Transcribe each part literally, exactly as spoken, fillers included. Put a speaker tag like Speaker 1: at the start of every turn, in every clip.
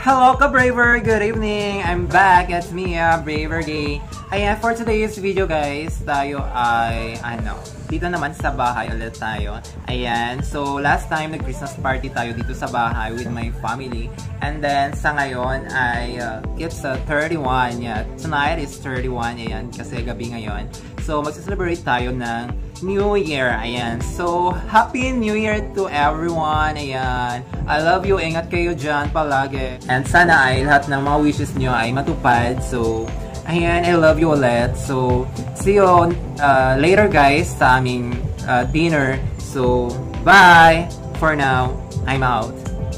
Speaker 1: Hello ka-Braver! Good evening! I'm back! It's me, uh, Braver Gay. Ayan, for today's video guys, tayo ay, ano, dito naman sa bahay ulit tayo. Ayan, so last time nag-Christmas party tayo dito sa bahay with my family. And then, sa ngayon ay, uh, it's uh, thirty-one. Yeah, tonight is thirty-one. Ayan, kasi gabi ngayon. So, mag-celebrate tayo ng New Year. Ayan. So, Happy New Year to everyone. Ayan. I love you. Ingat kayo dyan palagi. And sana ay lahat ng mga wishes nyo ay matupad. So, ayan. I love you ulit. So, see you uh, later guys sa aming uh, dinner. So, bye! For now, I'm out.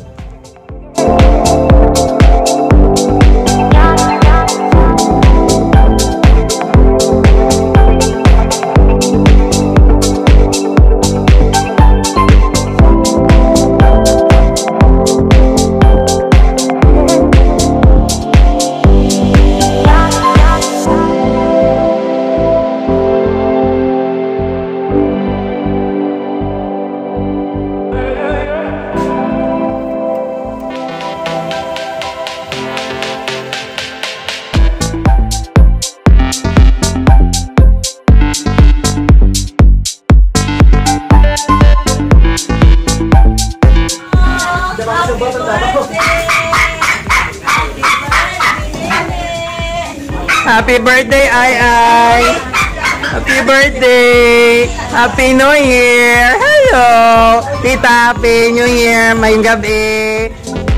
Speaker 1: Happy birthday, Ai Ai! Happy birthday! Happy New Year! Hello! Tita, Happy New Year! Mayong gabi!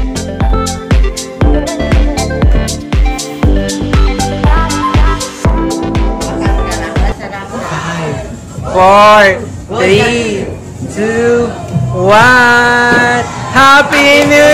Speaker 1: Four, three, two, one! Happy New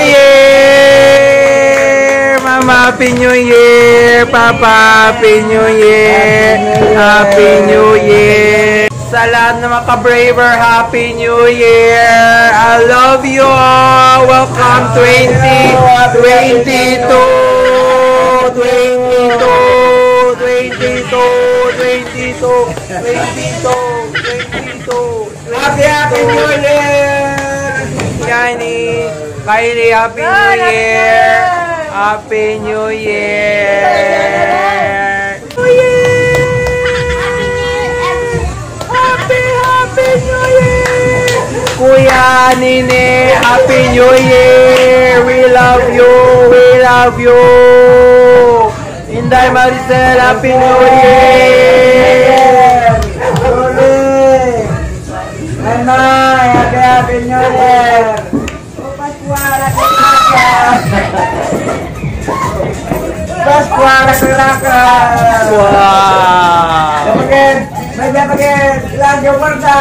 Speaker 1: Year! Mama, Happy New Year! Papa, Happy New Year! Happy New Year! Sa lahat ng mga ka-Braver, Happy New Year! I love you all! Welcome twenty twenty-two! twenty-two! twenty-two! twenty-two! twenty-two! twenty-two! Happy Happy New Year! Yani, Kylie, Happy New Year! Happy New Year! New Year! Happy, Happy New Year! Kuya, Nini, Happy New Year! We love you! We love you! Inday Maricel, Happy New Year! Luli! Nanay, Happy Happy New Year! Pascuala Pascuala Kelaka. Wow. Again, again, again. Lagi berda.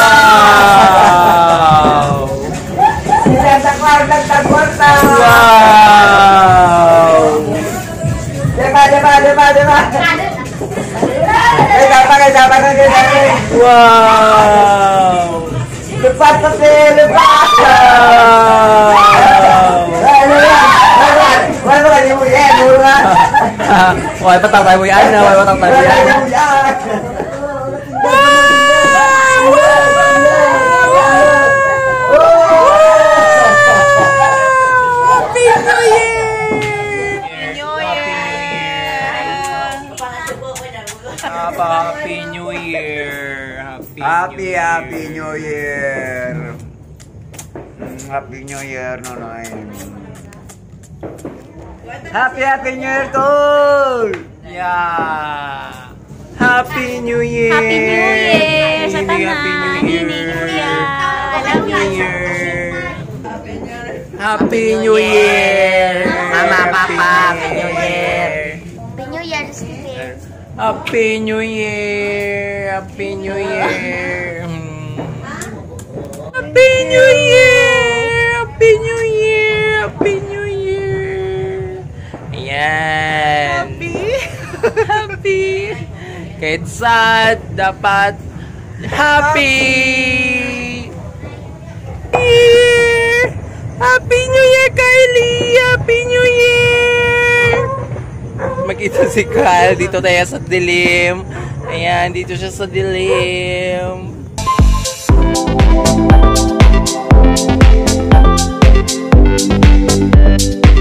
Speaker 1: Wow. Tidak takut dan takut. Wow. Coba, coba, coba, coba. Eh, siapa ke, siapa ke, siapa ke. Wow. Lepas peti, lepas. Why patang tayo yan na? Why patang tayo yan? Happy New Year! Happy New Year! Happy Happy New Year! Happy New Year, Nonoy! Happy Happy New Year tol! Yeah! Happy New Year!
Speaker 2: Happy New Year! Sa tanan!
Speaker 1: Happy New Year!
Speaker 2: Happy New
Speaker 1: Year! Happy New Year! Mama, Papa, Happy New Year!
Speaker 2: Happy New Year!
Speaker 1: Happy New Year! Happy New Year! Happy New Year! Happy New Year! Happy New Year! Ayan! Happy! Happy! Kahit sad, dapat happy! Happy New Year, Kylie! Happy New Year! Makita si Kyle. Dito tayo sa dilim. Ayan, dito siya sa dilim. We'll be right back.